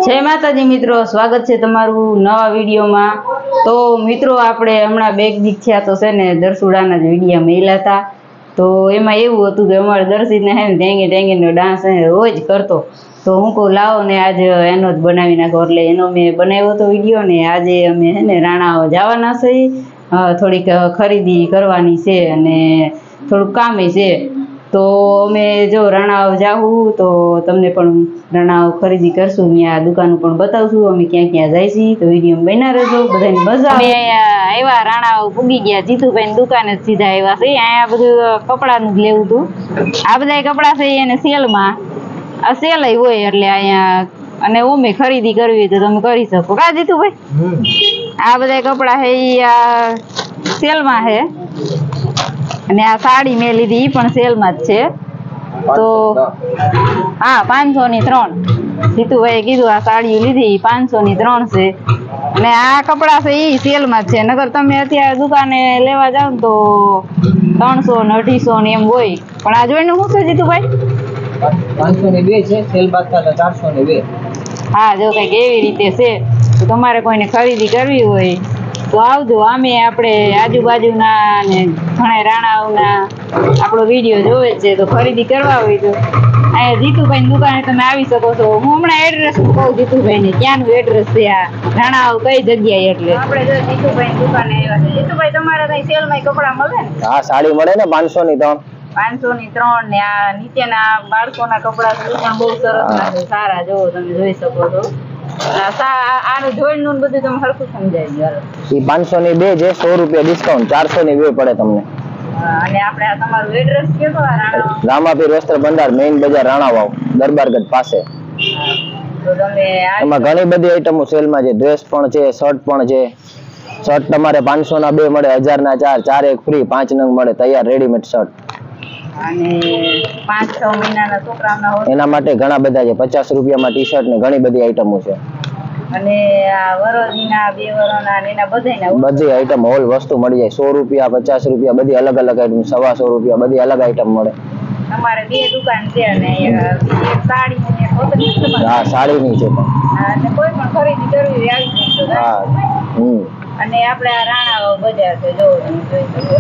जय माताजी मित्रों, स्वागत है तमारू नवा वीडियो में। तो मित्रों आपणे हमणां बेग वीक थया तो छे ने दरसुडाना ज विडियो मेल्या था। तो एमां एवुं हतुं के अमारे दर्शिने है ने ढेंगे ढेंगेनो डांस है रोज करतो। तो हूँ कहूं लावो ने आज एनो ज बनावी नाखो એટલે એનો મેં બનાવ્યો તો વિડિયો ને આજે અમે હે ને રાણાઓ જવાના છે। થોડીક ખરીદી કરવાની છે અને થોડું કામે છે। तो अमे जो राणाओ जाऊँ तो तमने पण राणाओ खरीदी करशुं, त्या दुकान पण बतावशुं अमे क्यां क्यां जाईशी। तो विडियो में बन्या रहेजो, बधाने मजा आवे। आव्या राणाओ पुगी गया जीतुभाई दुकाने सीधा आव्या छे। आया बधुं कपड़ानुं ज लेवुं हतुं। आ बधाय कपड़ा छे एने सेल में आ सेल होय एटले अहींया अने ओमे खरीदी करवी तो तमे करी शको का जीतुभाई। आ बधाय कपड़ा है आ सेल में है અને આ સાડી મેં લીધી ઈ પણ સેલ માં જ છે। તો હા 500 ની 3 જીતુભાઈએ કીધું આ સાડી લીધી 500 ની 3 છે અને આ કપડા છે ઈ સેલ માં જ છે। નકર તમે અત્યારે દુકાને લેવા જાવ તો 300 ને 250 ને એમ હોય, પણ આ જોઈનું શું છે જીતુભાઈ? 500 ની 2 છે, સેલ બાદ થાય 400 ની 2। હા, જો કઈક એવી રીતે છે। તો તમારે કોઈને ખરીદી કરવી હોય तो आवजो। आमे आपणे आजूबाजूना ने घणा राणाओना आपणो विडियो जोवे छे तो खरीदी करवा होय तो आ जीतुभाई दुकाने तमे आवी शको छो। हूँ हमणा एड्रेस कहूं जीतुभाई ने क्यांनुं एड्रेस छे आ राणाओ कई जग्याए एटले आपणे जो जीतुभाई दुकाने आव्या छे। जीतुभाई तमारा तई सेल मां कपड़ा मळे ने? हां, साड़ी मळे ने 500 ની 3। 500 ની 3 ने आ नीचेना बाळकोना कपड़ा છે પણ બહુ સરસ લાગે, સારા જો તમે જોઈ શકો છો। આનું જોઈનું બધું તમે હરખું સમજાવી દો। ઈ 500 ની 2 છે, 100 રૂપિયા ડિસ્કાઉન્ટ, 400 ની 2 પડે તમને। અને આપણે આ તમારું એડ્રેસ કયો તો રામાપીર વસ્ત્ર ભંડાર, મેઇન બજાર રાણાવાવ, દરબારગઢ પાસે। તો તમે એમાં ઘણી બધી આઈટમો સેલમાં છે, ડ્રેસ પણ છે, શર્ટ પણ છે। શર્ટ તમારે 500 ના 2 મળે, 1000 ના 4, 4 એક ફ્રી, 5 નંગ મળે તૈયાર રેડીમેડ શર્ટ। અને 5-6 મહિનાના છોકરાઓના હોય એના માટે ઘણા બધા છે, 50 રૂપિયામાં ટી-શર્ટ ને ઘણી બધી આઈટમો છે। અને આ વરોજીના 2 વરોના ને એના બધાયના બધી આઈટમ હોલ વસ્તુ મળી જાય। 100 રૂપિયા 50 રૂપિયા બધી અલગ અલગ આઈટમ, 125 રૂપિયા બધી અલગ આઈટમ મળે। તમારે 2 દુકાન છે અને એક સાડી ને એક હોતની છે। હા, સાડીની છે પણ અને કોઈ પણ ખરીદી કરવી હોય આવી શકશો। હા, અને આપણે આ રાણાવાવ બજાર છે, જો તમે જોઈ શકો।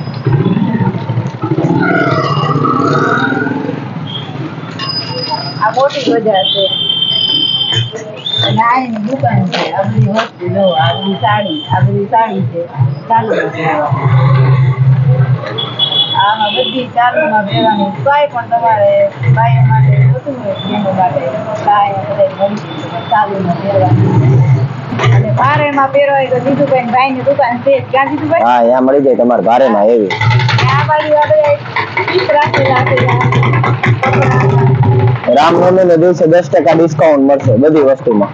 આ મોટી બજાર છે અને આ એની દુકાન છે। આ બધી વસ્તુ જો, આ બધી સાડી છે ચાલુમાં। આમાં બધી ચાલુમાં પહેરવાની કાંઈ પણ તમારે બાયો માટે જોતું હોય બહેનો માટે કાંઈ બધા મળી જશે ચાલુમાં પહેરવાની। અને ભારેમાં પહેરવાય તો જીતુભાઈ ભાઈની દુકાન છે, ક્યાં જીતુભાઈ? હા, અહીંયા મળી જાય તમારે ભારેમાં એવી। આ બાજુ આ બધા પીસ રાખેલા છે। રામનવમીના દિવસે 10% ડિસ્કાઉન્ટ મળશે બધી વસ્તુમાં।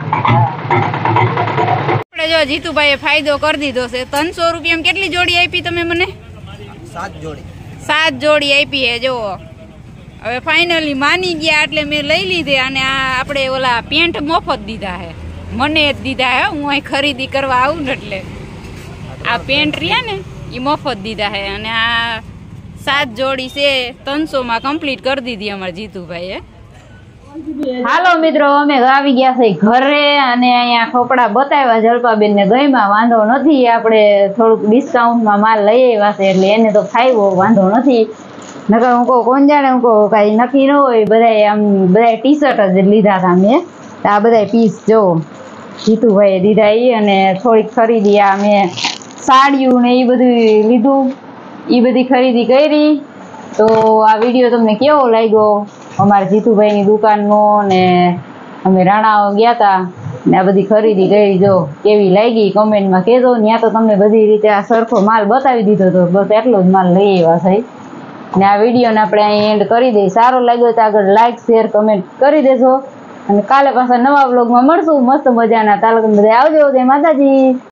આપણે જો જીતુભાઈએ ફાયદો કરી દીધો છે। 300 રૂપિયામાં કેટલી જોડી આપી તમે મને? 7 જોડી। 7 જોડી આપી હે જો। હવે ફાઇનલી માની ગયા એટલે મેં લઈ લીધી। અને આ આપણે ઓલા પેન્ટ મફત દીધા હે, મને જ દીધા હે। હું અહીં ખરીદી કરવા આવું ને એટલે આ પેન્ટ રહ્યા ને એ મફત દીધા હે। અને આ 7 જોડી છે 300 માં કમ્પ્લીટ કરી દીધી અમારા જીતુભાઈએ। હાલો મિત્રો, અમે આવી ગયા છે ઘરે અને અહીંયા કપડા બતાવ્યા જલપાબેન ને ગઈમાં વાંધો નથી। આપણે થોડુંક ડિસ્કાઉન્ટમાં માલ લઈ આવ્યા છે એટલે એને તો ફાયવો વાંધો નથી। નકર હું કહું કોણ જાણે, હું કહું કાંઈ નક્કી ન હોય। બધાય આમ બધાય ટી-શર્ટ જ લીધા હતા મેં। આ બધાય પીસ જો જીતુભાઈએ દીધા એ। અને થોડીક ખરીદી આ મેં સાડીયું ને એ બધું લીધું, એ બધી ખરીદી કરી। તો આ વિડીયો તમને કેવો લાગ્યો અમારા જીતુભાઈની દુકાનનો ને અમે રાણાઓ ગયા હતા ને આ બધી ખરીદી કરી, જો કેવી લાગી કમેન્ટમાં કહેજો। ત્યાં તો તમને બધી રીતે આ સરખો માલ બતાવી દીધો હતો, બસ એટલો જ માલ લઈ આવ્યા છે। ને આ વિડીયોને આપણે અહીં એન્ડ કરી દઈએ। સારો લાગ્યો તો આગળ લાઈક શેર કમેન્ટ કરી દેજો। અને કાલે પાછા નવા વ્લોગમાં મળશું મસ્ત મજાના। તાલુકા બધા આવજો, જય માતાજી।